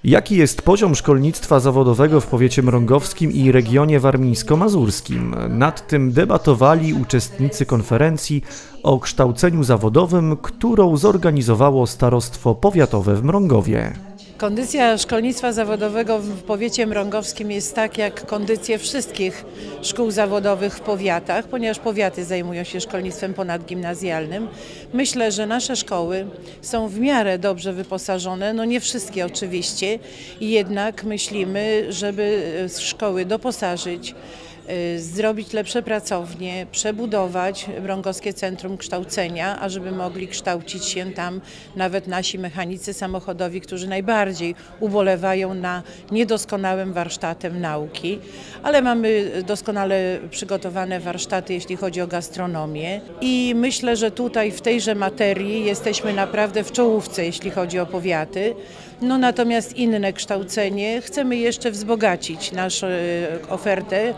Jaki jest poziom szkolnictwa zawodowego w powiecie mrągowskim i regionie warmińsko-mazurskim? Nad tym debatowali uczestnicy konferencji o kształceniu zawodowym, którą zorganizowało Starostwo Powiatowe w Mrągowie. Kondycja szkolnictwa zawodowego w powiecie mrągowskim jest tak jak kondycje wszystkich szkół zawodowych w powiatach, ponieważ powiaty zajmują się szkolnictwem ponadgimnazjalnym. Myślę, że nasze szkoły są w miarę dobrze wyposażone, no nie wszystkie oczywiście, i jednak myślimy, żeby szkoły doposażyć, zrobić lepsze pracownie, przebudować Mrągowskie Centrum Kształcenia, ażeby mogli kształcić się tam nawet nasi mechanicy samochodowi, którzy najbardziej ubolewają na niedoskonałym warsztatem nauki, ale mamy doskonale przygotowane warsztaty, jeśli chodzi o gastronomię, i myślę, że tutaj w tejże materii jesteśmy naprawdę w czołówce, jeśli chodzi o powiaty. No natomiast inne kształcenie chcemy jeszcze wzbogacić naszą ofertę.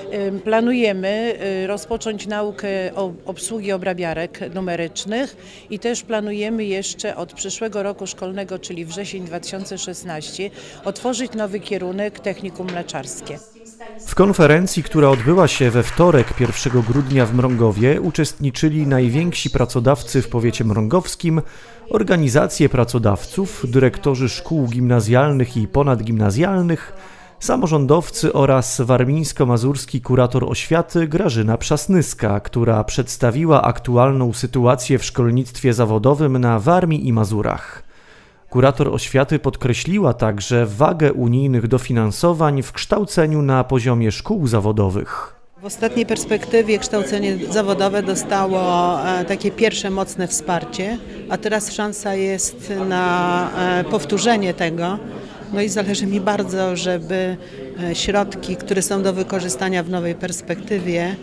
Planujemy rozpocząć naukę obsługi obrabiarek numerycznych i też planujemy jeszcze od przyszłego roku szkolnego, czyli wrzesień 2016, otworzyć nowy kierunek technikum mleczarskie. W konferencji, która odbyła się we wtorek 1 grudnia w Mrągowie, uczestniczyli najwięksi pracodawcy w powiecie mrągowskim, organizacje pracodawców, dyrektorzy szkół gimnazjalnych i ponadgimnazjalnych, samorządowcy oraz warmińsko-mazurski kurator oświaty Grażyna Przasnyska, która przedstawiła aktualną sytuację w szkolnictwie zawodowym na Warmii i Mazurach. Kurator oświaty podkreśliła także wagę unijnych dofinansowań w kształceniu na poziomie szkół zawodowych. W ostatniej perspektywie kształcenie zawodowe dostało takie pierwsze mocne wsparcie, a teraz szansa jest na powtórzenie tego. No i zależy mi bardzo, żeby środki, które są do wykorzystania w nowej perspektywie,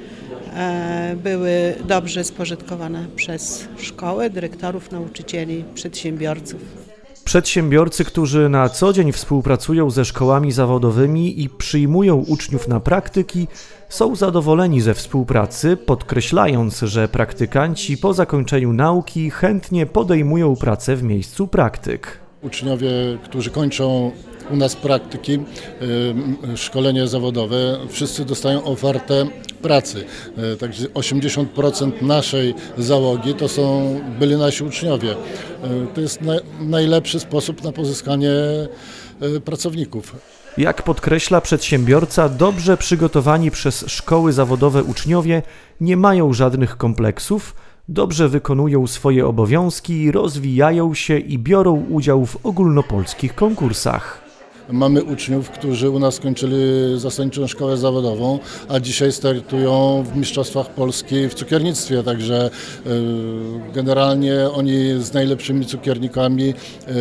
były dobrze spożytkowane przez szkoły, dyrektorów, nauczycieli, przedsiębiorców. Przedsiębiorcy, którzy na co dzień współpracują ze szkołami zawodowymi i przyjmują uczniów na praktyki, są zadowoleni ze współpracy, podkreślając, że praktykanci po zakończeniu nauki chętnie podejmują pracę w miejscu praktyk. Uczniowie, którzy kończą u nas praktyki, szkolenie zawodowe, wszyscy dostają ofertę pracy. Także 80% naszej załogi to byli nasi uczniowie. To jest najlepszy sposób na pozyskanie pracowników. Jak podkreśla przedsiębiorca, dobrze przygotowani przez szkoły zawodowe uczniowie nie mają żadnych kompleksów, dobrze wykonują swoje obowiązki, rozwijają się i biorą udział w ogólnopolskich konkursach. Mamy uczniów, którzy u nas skończyli zasadniczą szkołę zawodową, a dzisiaj startują w Mistrzostwach Polski w cukiernictwie, także generalnie oni z najlepszymi cukiernikami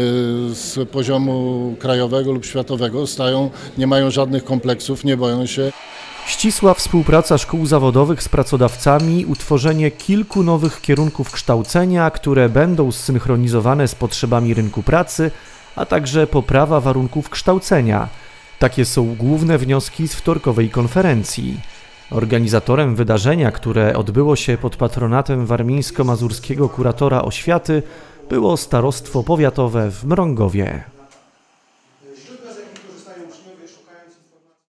z poziomu krajowego lub światowego stają, nie mają żadnych kompleksów, nie boją się. Ścisła współpraca szkół zawodowych z pracodawcami, utworzenie kilku nowych kierunków kształcenia, które będą zsynchronizowane z potrzebami rynku pracy, a także poprawa warunków kształcenia. Takie są główne wnioski z wtorkowej konferencji. Organizatorem wydarzenia, które odbyło się pod patronatem warmińsko-mazurskiego kuratora oświaty, było Starostwo Powiatowe w Mrągowie.